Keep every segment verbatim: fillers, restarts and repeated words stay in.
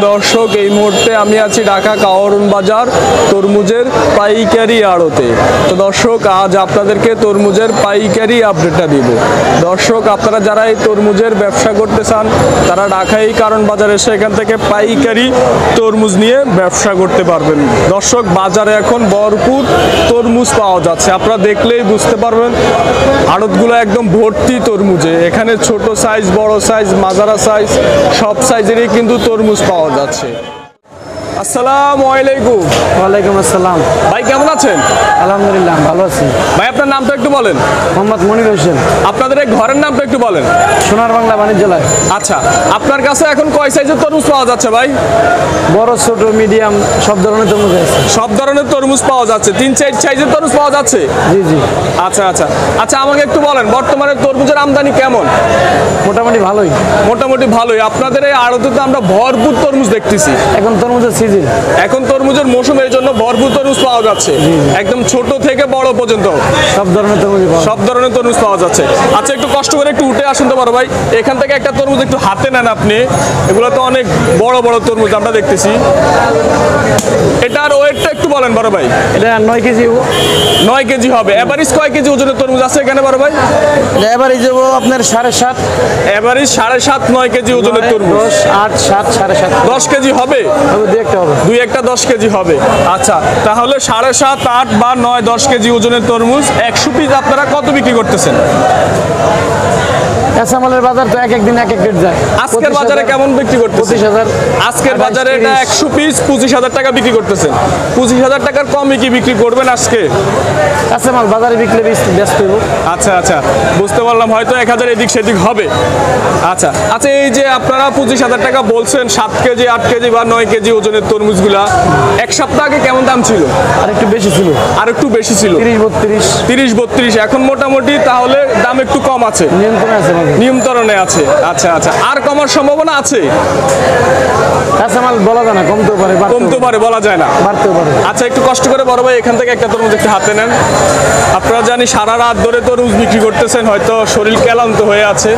দর্শক, এই মুহূর্তে আমি আছি ঢাকা কাওয়ারুন বাজার তরমুজের পাইকারি আড়তে। তো দর্শক, আজ আপনাদেরকে তরমুজের পাইকারি আপডেটটা দিব। দর্শক, আপনারা যারা এই তরমুজের ব্যবসা করতে চান তারা ঢাকায় কারণ বাজারে এসে এখান থেকে পাইকারি তরমুজ নিয়ে ব্যবসা করতে পারবেন। দর্শক, বাজারে এখন ভরপুর তরমুজ পাওয়া যাচ্ছে, আপনারা দেখলেই বুঝতে পারবেন। আড়তগুলো একদম ভর্তি তরমুজে, এখানে ছোট সাইজ, বড় সাইজ, মাঝারা সাইজ, সব সাইজেরই কিন্তু তরমুজ পাওয়া যাচ্ছে। আসসালামু আলাইকুম। ওয়ালাইকুম আসসালাম। ভাই কেমন আছেন? আলহামদুলিল্লাহ ভালো আছি। ভাই আপনার নামটা একটু বলেন। মোহাম্মদ মনির হোসেন। আপনাদের এই ঘরের নামটা একটু বলেন। সোনার বাংলা বাণিজ্যালয়। আচ্ছা, আপনার কাছে এখন কয় সাইজের তরমুজ পাওয়া যাচ্ছে ভাই? বড় ছোট মিডিয়াম সব ধরনের তরমুজ আছে। সব ধরনের তরমুজ পাওয়া যাচ্ছে, তিন চার সাইজের তরমুজ পাওয়া যাচ্ছে। জি জি। আচ্ছা আচ্ছা আচ্ছা আমাকে একটু বলেন, বর্তমানে তরমুজের আমদানি কেমন? মোটামুটি ভালোই। মোটামুটি ভালোই। আপনাদের এই আড়তে তো আমরা ভরপুর তরমুজ দেখতেছি। এখন তরমুজের সিজন, এখন তরমুজের মৌসুমের জন্য ভরপুর তরমুজ পাওয়া যাচ্ছে, একদম ছোট থেকে বড় পর্যন্ত সব ধরনের তরমুজ সব ধরনের তরমুজ পাওয়া যাচ্ছে। আচ্ছা, একটু কষ্ট করে একটু উঠে আসুন তো বড় ভাই, এখান থেকে একটা তরমুজ একটু হাতে নেন আপনি। এগুলো তো অনেক বড় বড় তরমুজ আমরা দেখতেছি। এটার ওয়েটটা একটু বলেন বড় ভাই। এটা নয় কেজি। নয় কেজি হবে। এভারেজ কয় কেজি ওজনের তরমুজ আছে এখানে বড় ভাই? এবারে যাব আপনার সাড়ে সাত। এভারেজ সাড়ে সাত নয় কেজি ওজনের তরমুজ। দশ আট সাত সাড়ে সাত দশ কেজি হবে। দুই একটা হবে। দুই একটা দশ কেজি হবে। আচ্ছা, তাহলে সাড়ে সাত আট বা নয় দশ কেজি ওজনের তরমুজ একশো পিস আপনারা কত বিক্রি করতেছেন? কাঁচামালের বাজার তো এক একদিন এক এক রেট যায়। আজকের বাজারে কেমন বিক্রি করতেছেন? পঁচিশ হাজার। আজকের বাজারে এটা একশো পিস পঁচিশ হাজার টাকা বিক্রি করতেছেন। পঁচিশ হাজার টাকার কমে কি বিক্রি করবেন আজকে? কাঁচামাল বাজারে বিক্রি ব্যস্ত হইব। আচ্ছা আচ্ছা বুঝতে পারলাম, হয়তো এক হাজার এদিক সেদিক হবে। আচ্ছা আচ্ছা এই যে আপনারা পঁচিশ হাজার টাকা বলছেন, সাত কেজি আট কেজি বা নয় কেজি ওজনের তরমুজগুলা এক সপ্তাহ আগে কেমন দাম ছিল? আর একটু বেশি ছিল। আর একটু বেশি ছিল, তিরিশ বত্রিশ। তিরিশ বত্রিশ। এখন মোটামুটি তাহলে দাম একটু কম আছে, নিয়ন্ত্রণে আছে, নিয়ন্ত্রণে আছে। আচ্ছা আচ্ছা আর কমার সম্ভাবনা আছে? কাঁচামাল বলা যায় না, কমতেও পারে কমতে পারে, বলা যায় না, বাড়তেও পারে। আচ্ছা, একটু কষ্ট করে বড় ভাই এখান থেকে একটা তরমুজ একটু হাতে নেন। আপনারা জানি সারা রাত ধরে তরমুজ বিক্রি করতেছেন, হয়তো শরীর ক্লান্ত হয়ে আছে।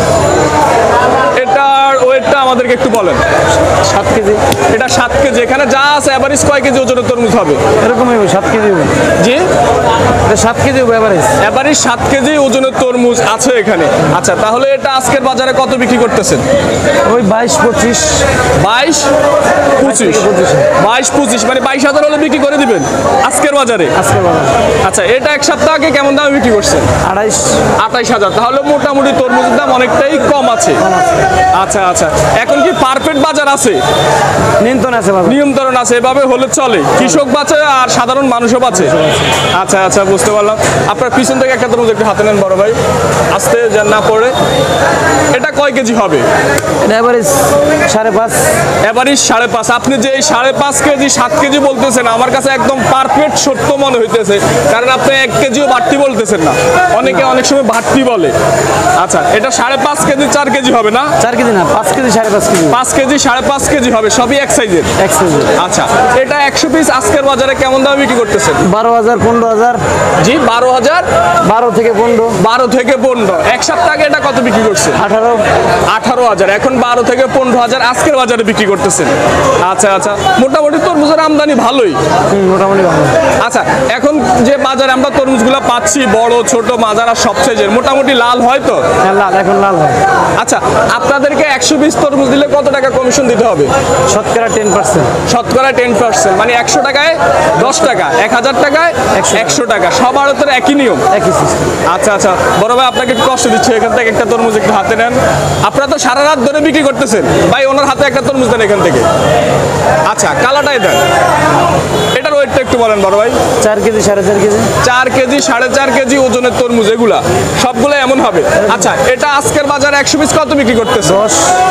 এটার ওয়েটটা আমাদেরকে একটু বলেন। সাত কেজি। এটা সাত কেজি। এখানে যা আছে এভারেজ কয় কেজি ওজনের তরমুজ হবে? এরকম হবে সাত কেজি হবে। জি, এটা সাত কেজি হবে এভারেজ। এভারেজ সাত কেজি ওজনের তরমুজ আছে এখানে। আচ্ছা, তাহলে এটা আজকের বাজারে কত বিক্রি করতেছেন? ওই বাইশ পঁচিশ। বাইশ পঁচিশ। বাইশ পঁচিশ মানে বাইশ হাজার হলে বিক্রি করে দিবেন আজকের বাজারে? আজকের বাজারে। আচ্ছা, এটা এক সপ্তাহ আগে কেমন দামে বিক্রি করছেন? আড়াইশ। আঠাইশ হাজার। তাহলে মোটামুটি তরমুজের দাম অনেকটাই কম আছে। আচ্ছা আচ্ছা এখন কি পারফেক্ট বাজার আছে? নিয়ন্ত্রণ আছে বাজার। নিয়ন্ত্রণ আছে, এভাবে হলে চলে। কৃষক বাঁচে আর সাধারণ মানুষও বাঁচে। আচ্ছা আচ্ছা বুঝতে পারলাম। আপনার পিছন থেকে একটা তরমুজ একটু হাতে নেন বড় ভাই, আস্তে যেন না পড়ে। এটা কয় কেজি হবে? এভারেজ সাড়ে পাঁচ। এভারেজ সাড়ে পাঁচ। আপনি যে এই সাড়ে পাঁচ কেজি সাত কেজি বলতেছেন, আমার কাছে একদম পারফেক্ট সত্য মনে হইতেছে, কারণ আপনি এক কেজিও বাড়তি বলতেছেন না। অনেকে অনেক সময় বাড়তি বলে। আচ্ছা, এটা সাড়ে পাঁচ কেজি চার কেজি হবে না? চার কেজি না, পাঁচ কেজি সাড়ে পাঁচ কেজি। পাঁচ কেজি সাড়ে পাঁচ কেজি হবে, সবই এক সাইজের। এক সাইজের। আচ্ছা, এটা একশো পিস আজকের বাজারে কেমন দামে বিক্রি করতেছেন? বারো হাজার পনেরো হাজার। জি, বারো হাজার। বারো থেকে পনেরো। বারো থেকে পনেরো। এক সপ্তাহ আগে এটা কত বিক্রি করছে? আঠারো। আঠারো হাজার। এখন বারো থেকে পনেরো হাজার আজকের বাজারে বিক্রি করতেছেন। আচ্ছা আচ্ছা মোটামুটি তরমুজের আমদানি ভালোই। মোটামুটি ভালো। আচ্ছা, এখন যে বাজারে আমরা তরমুজগুলো পাচ্ছি বড় ছোট মাঝারা সব সাইজের, মোটামুটি লাল হয় তো? হ্যাঁ লাল, এখন লাল হয়। আচ্ছা, আপনাদেরকে একশো পিস তরমুজ দিলে কত টাকা কমিশন দিতে হবে? শতকরা টেন পার্সেন্ট। শতকরা টেন পার্সেন্ট মানে একশো টাকায় দশ টাকা, এক হাজার টাকায় একশো টাকা। সব আড়তের একই নিয়ম, একই সিস্টেম। আচ্ছা আচ্ছা বড় ভাই আপনাকে একটু কষ্ট দিচ্ছে, এখান থেকে একটা তরমুজ একটু হাতে নেন। আপনারা তো সারা রাত ধরে বিক্রি করতেছেন, ভাই ওনার হাতে একটা তরমুজ দেন এখান থেকে। আচ্ছা, কালাটাই দেন। এটার ওয়েটটা একটু বলেন বড় ভাই। চার কেজি সাড়ে চার কেজি। চার কেজি সাড়ে চার কেজি ওজনের তরমুজ এগুলা সবগুলো এমন হবে। আচ্ছা, এটা আজকের বাজারে একশো পিস কত বিক্রি করতেছে? দশ।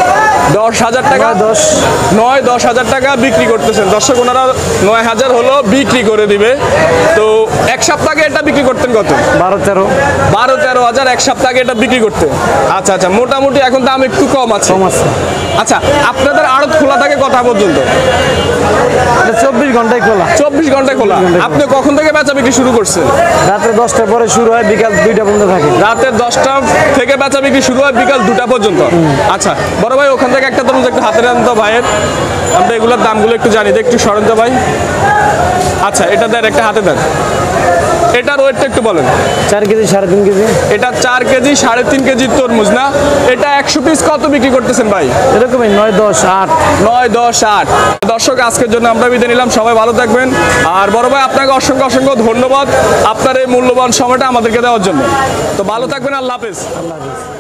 দশ হাজার টাকা। দশ নয় দশ হাজার টাকা বিক্রি করতেছেন। দর্শক, ওনারা নয় হাজার হলো বিক্রি করে দিবে। তো এক সপ্তাহ আগে এটা বিক্রি করতেন কত? বারো তেরো। বারো তেরো হাজার এক সপ্তাহ আগে এটা বিক্রি করতেন। আচ্ছা আচ্ছা মোটামুটি এখন দাম একটু কম আছে। কম আছে। আচ্ছা, আপনাদের আড়ত খোলা থাকে কটা পর্যন্ত? এটা চব্বিশ ঘন্টায় খোলা। চব্বিশ ঘন্টায় খোলা। আপনি কখন থেকে বেচা বিক্রি শুরু করছেন? রাত্রে দশটার পরে শুরু হয়, বিকাল দুইটা পর্যন্ত থাকে। রাতের দশটা থেকে বেচা বিক্রি শুরু হয় বিকাল দুটা পর্যন্ত। আচ্ছা বড় ভাই, ওখান থেকে একটা তরমুজ একটু হাতে নেন তো ভাইয়ের, আমরা এগুলোর দামগুলো একটু জানি, একটু সরেন তো ভাই। আচ্ছা এটা দেন, একটা হাতে দেন। এটার ওয়েটটা একটু বলেন। চার কেজি সাড়ে তিন কেজি। এটা চার কেজি সাড়ে তিন কেজির তরমুজ না? এটা একশো পিস কত বিক্রি করতেছেন ভাই? এরকমই নয় দশ আট। নয় দশ আট। দর্শক আজকের জন্য আমরা বিদায় নিলাম, সবাই ভালো থাকবেন। আর বড় ভাই আপনাকে অসংখ্য অসংখ্য ধন্যবাদ আপনার এই মূল্যবান সময়টা আমাদেরকে দেওয়ার জন্য। তো ভালো থাকবেন, আল্লাহ হাফেজ। আল্লাহ হাফেজ।